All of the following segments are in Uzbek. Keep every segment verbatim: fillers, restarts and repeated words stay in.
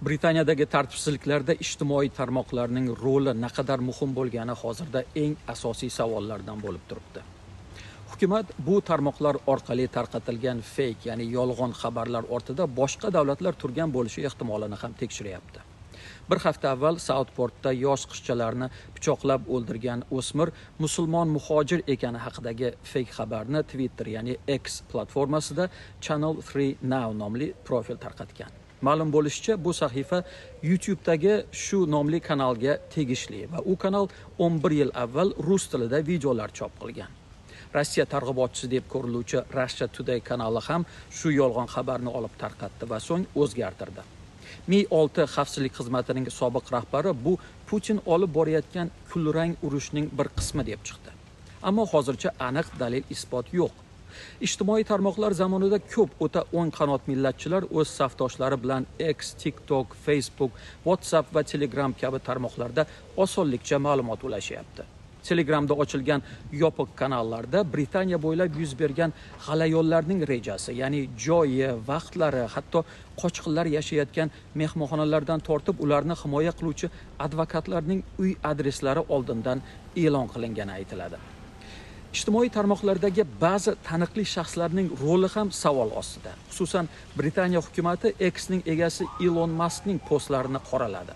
Britaniyadagi tartibsizliklarda ijtimoiy tarmoqlarning roli naqadar muhim bo'lgani hozirda eng asosiy savollardan bo'lib turibdi. Hukumat bu tarmoqlar orqali tarqatilgan fake, ya'ni yolg'on xabarlar ortida boshqa davlatlar turgan bo'lishi ehtimolini ham tekshiryapti. Bir hafta avval Southportda yosh qizchalarni pichoqlab o'ldirgan o'smir musulmon muhojir ekani haqidagi fake xabarni Twitter, ya'ni X platformasida Channel three Now nomli profil tarqatgan. Ma'lum bo'lishicha, bu sahifa YouTube'dagi shu nomli kanalga tegishli va u kanal o'n bir yil avval rus tilida videolar chop qilgan. Rossiya targ'ibotchisi deb ko'riluvchi Russia Today kanali ham shu yolg'on xabarni olib tarqatdi va so'ng o'zgartirdi. Mi olti xavfsizlik xizmatining sobiq rahbari bu Putin olib borayotgan kulrang urushning bir qismi deb chiqdi. Ammo hozircha aniq dalil isbot yo'q. Ijtimoiy tarmoqlar zamonida ko'p o'ta o'ng qanot millatchilar o'z safdoshlari bilan X, TikTok, Facebook, WhatsApp va Telegram kabi tarmoqlarda osonlikcha ma'lumot ulashyapti. Telegramda ochilgan yopiq kanallarda Britaniya bo'ylab yuz bergan g'alayonlarning rejasi, ya'ni joyi, vaqtlari, hatto qochqinlar yashayotgan mehmonxonalardan tortib ularni himoya qiluvchi advokatlarning uy adreslari oldindan e'lon qilingani aytiladi. Ijtimoiy tarmoqlardagi ba'zi taniqli shaxslarning roli ham savol ostida. Xususan, Britaniya hukumatı X'ning egasi Elon Muskning postlarini qoraladi.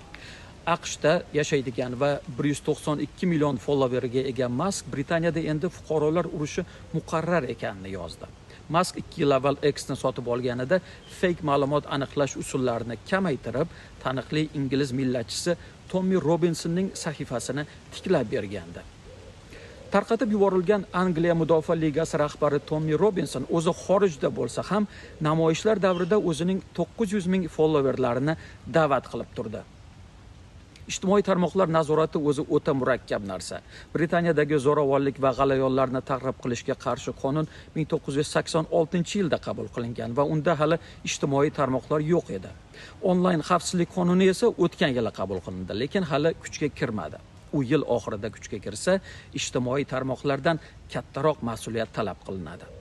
AQShda yashaydigan va bir yuz to'qson ikki million followeriga ega Musk Britaniyada endi fuqarolar urushi muqarrar ekanini yozdi. Musk ikki yil avval X'ni sotib olganida fake ma'lumot aniqlash usullarini kamaytirib, taniqli ingliz millatchisi Tommy Robinsonning sahifasini tiklab bergandi. Tarqatib yuborilgan Angliya Mudofaa ligasi rahbari Tommy Robinson o'zi xorijda bo'lsa ham namoyishlar davrida o'zining to'qqiz yuz ming followerlarini da'vat qilib turdi. Ijtimoiy tarmoqlar nazorati o'zi o'ta murakkab narsa. Britaniyadagi zo'ravonlik va g'alayonlarni targ'ib qilishga qarshi qonun ming to'qqiz yuz sakson oltinchi yilda qabul qilingan va unda hali ijtimoiy tarmoqlar yo'q edi. Onlayn xavfsizlik qonuni esa o'tgan yili qabul qilindi, lekin hali kuchga kirmadi. U yil oxirida kuchga kirsa, ijtimoiy tarmoqlardan kattaroq mas'uliyat talab qilinadi.